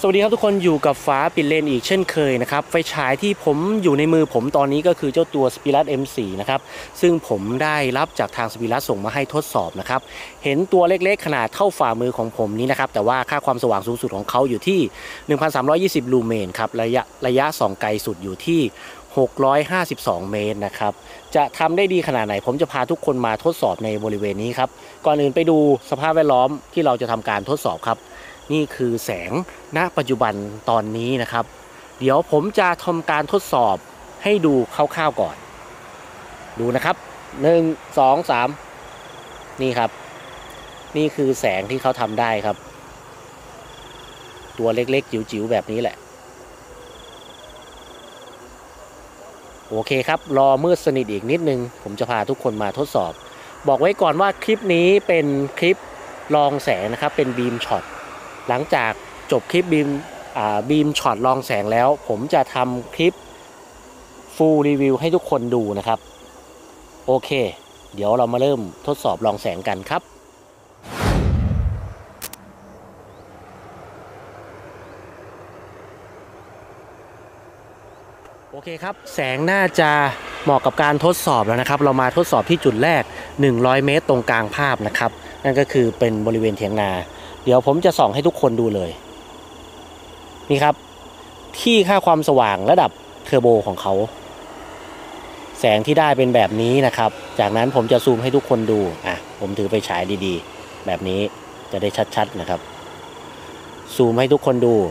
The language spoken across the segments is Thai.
สวัสดีครับทุกคนอยู่กับฟ้าปิดเลนอีกเช่นเคยนะครับไฟฉายที่ผมอยู่ในมือผมตอนนี้ก็คือเจ้าตัว Spirit M4 นะครับซึ่งผมได้รับจากทาง Spirit ส่งมาให้ทดสอบนะครับเห็นตัวเล็กๆขนาดเท่าฝ่ามือของผมนี้นะครับแต่ว่าค่าความสว่างสูงสุดของเขาอยู่ที่ 1,320 ลูเมนครับระยะส่องไกลสุดอยู่ที่ 652 เมตรนะครับจะทำได้ดีขนาดไหนผมจะพาทุกคนมาทดสอบในบริเวณนี้ครับก่อนอื่นไปดูสภาพแวดล้อมที่เราจะทำการทดสอบครับนี่คือแสงณปัจจุบันตอนนี้นะครับเดี๋ยวผมจะทำการทดสอบให้ดูคร่าวๆก่อนดูนะครับ1 2 3นี่ครับนี่คือแสงที่เขาทำได้ครับตัวเล็กๆจิ๋วๆแบบนี้แหละโอเคครับรอมืดสนิทอีกนิดนึงผมจะพาทุกคนมาทดสอบบอกไว้ก่อนว่าคลิปนี้เป็นคลิปลองแสงนะครับเป็นบีมช็อตหลังจากจบคลิปบีมช็อตลองแสงแล้วผมจะทำคลิปฟูลรีวิวให้ทุกคนดูนะครับโอเคเดี๋ยวเรามาเริ่มทดสอบลองแสงกันครับโอเคครับแสงน่าจะเหมาะกับการทดสอบแล้วนะครับเรามาทดสอบที่จุดแรก100 เมตรตรงกลางภาพนะครับนั่นก็คือเป็นบริเวณเถียงนาเดี๋ยวผมจะส่องให้ทุกคนดูเลยนี่ครับที่ค่าความสว่างระดับเทอร์โบของเขาแสงที่ได้เป็นแบบนี้นะครับจากนั้นผมจะซูมให้ทุกคนดูผมถือไปฉายดีๆแบบนี้จะได้ชัดๆนะครับซูมให้ทุกคนดู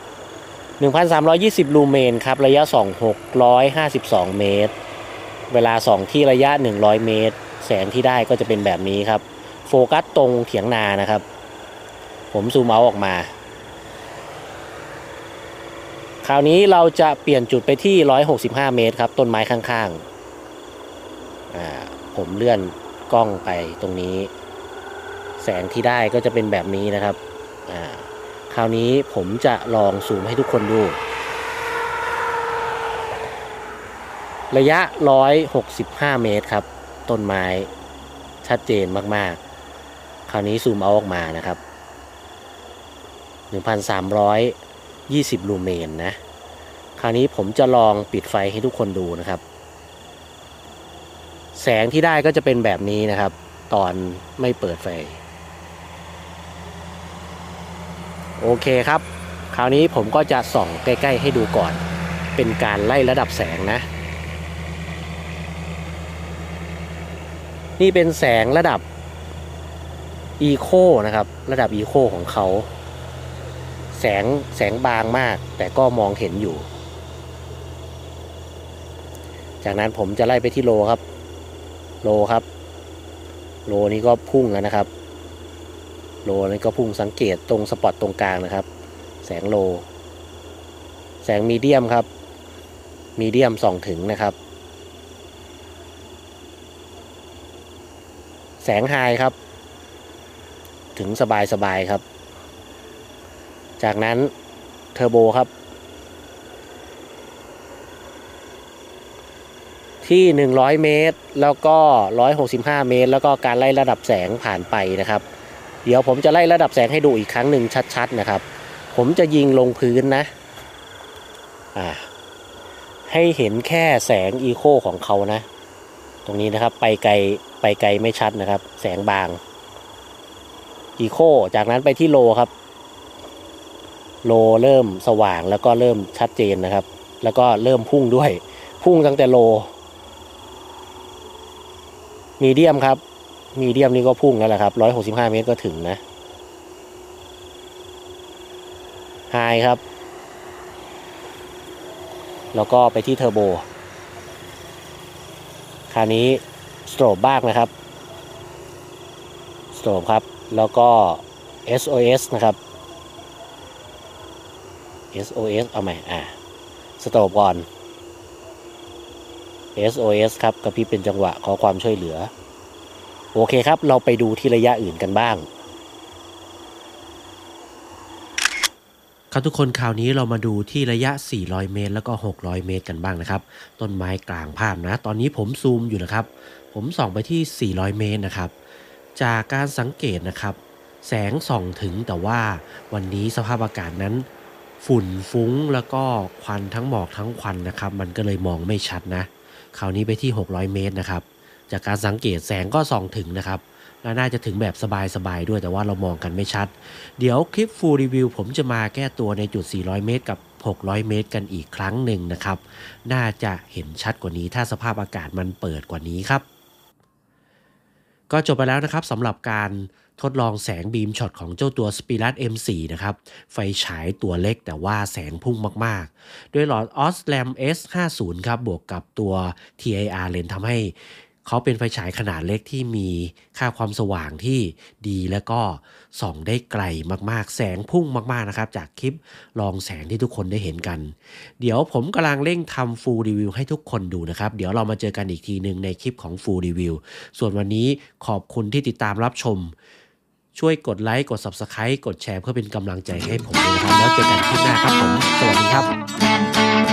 1,320 ลูเมนครับระยะส่อง652 เมตรเวลาส่องที่ระยะ100 เมตรแสงที่ได้ก็จะเป็นแบบนี้ครับโฟกัสตรงเถียงนานะครับผมซูมเอาออกมาคราวนี้เราจะเปลี่ยนจุดไปที่165 เมตรครับต้นไม้ข้างๆผมเลื่อนกล้องไปตรงนี้แสงที่ได้ก็จะเป็นแบบนี้นะครับคราวนี้ผมจะลองซูมให้ทุกคนดูระยะ165 เมตรครับต้นไม้ชัดเจนมากๆคราวนี้ซูมเอาออกมานะครับ1,320 ลูเมนนะคราวนี้ผมจะลองปิดไฟให้ทุกคนดูนะครับแสงที่ได้ก็จะเป็นแบบนี้นะครับตอนไม่เปิดไฟโอเคครับคราวนี้ผมก็จะส่องใกล้ๆให้ดูก่อนเป็นการไล่ระดับแสงนะนี่เป็นแสงระดับอีโคนะครับระดับอีโคของเขาแสงบางมากแต่ก็มองเห็นอยู่จากนั้นผมจะไล่ไปที่โลครับโลนี้ก็พุ่งแล้วนะครับโลนี้ก็พุ่งสังเกตตรงสปอตตรงกลางนะครับแสงโลแสงมีเดียมครับมีเดียมส่องถึงนะครับแสงไฮครับถึงสบายครับจากนั้นเทอร์โบครับที่100 เมตรแล้วก็165 เมตรแล้วก็การไล่ระดับแสงผ่านไปนะครับเดี๋ยวผมจะไล่ระดับแสงให้ดูอีกครั้งหนึ่งชัดๆนะครับผมจะยิงลงพื้นนะให้เห็นแค่แสงอีโคของเขานะตรงนี้นะครับไปไกลไม่ชัดนะครับแสงบางอีโคจากนั้นไปที่โลครับโลเริ่มสว่างแล้วก็เริ่มชัดเจนนะครับแล้วก็เริ่มพุ่งด้วยพุ่งตั้งแต่โลมีเดียมครับมีเดียมนี่ก็พุ่งแล้วแหละครับ165 เมตรก็ถึงนะไฮครับแล้วก็ไปที่เทอร์โบคราวนี้สโตรบบ้างนะครับสโตรบครับแล้วก็ SOS นะครับ SOS เอาใหม่สโตรบก่อน SOS ครับกระพริบเป็นจังหวะขอความช่วยเหลือโอเคครับเราไปดูที่ระยะอื่นกันบ้างครับทุกคนคราวนี้เรามาดูที่ระยะ400 เมตรแล้วก็600 เมตรกันบ้างนะครับต้นไม้กลางภาพนะตอนนี้ผมซูมอยู่นะครับผมส่องไปที่400 เมตรนะครับจากการสังเกตนะครับแสงส่องถึงแต่ว่าวันนี้สภาพอากาศนั้นฝุ่นฟุ้งแล้วก็ควันทั้งหมอกทั้งควันนะครับมันก็เลยมองไม่ชัดนะคราวนี้ไปที่600เมตรนะครับจากการสังเกตแสงก็ส่องถึงนะครับและน่าจะถึงแบบสบายๆด้วยแต่ว่าเรามองกันไม่ชัดเดี๋ยวคลิป Full Review ผมจะมาแก้ตัวในจุด400เมตรกับ600เมตรกันอีกครั้งหนึ่งนะครับน่าจะเห็นชัดกว่านี้ถ้าสภาพอากาศมันเปิดกว่านี้ครับก็จบไปแล้วนะครับสำหรับการทดลองแสงบีมช็อตของเจ้าตัว Spirit M4 นะครับไฟฉายตัวเล็กแต่ว่าแสงพุ่งมากๆด้วยหลอด Osram S50 ครับบวกกับตัว TIR Lens ทำให้เขาเป็นไฟฉายขนาดเล็กที่มีค่าความสว่างที่ดีและก็ส่องได้ไกลมากๆแสงพุ่งมากๆนะครับจากคลิปลองแสงที่ทุกคนได้เห็นกันเดี๋ยวผมกำลังเร่งทำ Full Review ให้ทุกคนดูนะครับเดี๋ยวเรามาเจอกันอีกทีหนึ่งในคลิปของ Full Review ส่วนวันนี้ขอบคุณที่ติดตามรับชมช่วยกดไลค์กด Subscribe กดแชร์เพื่อเป็นกำลังใจให้ผมด้วยนะครับแล้วเจอกันคลิปหน้าครับผมสวัสดีครับ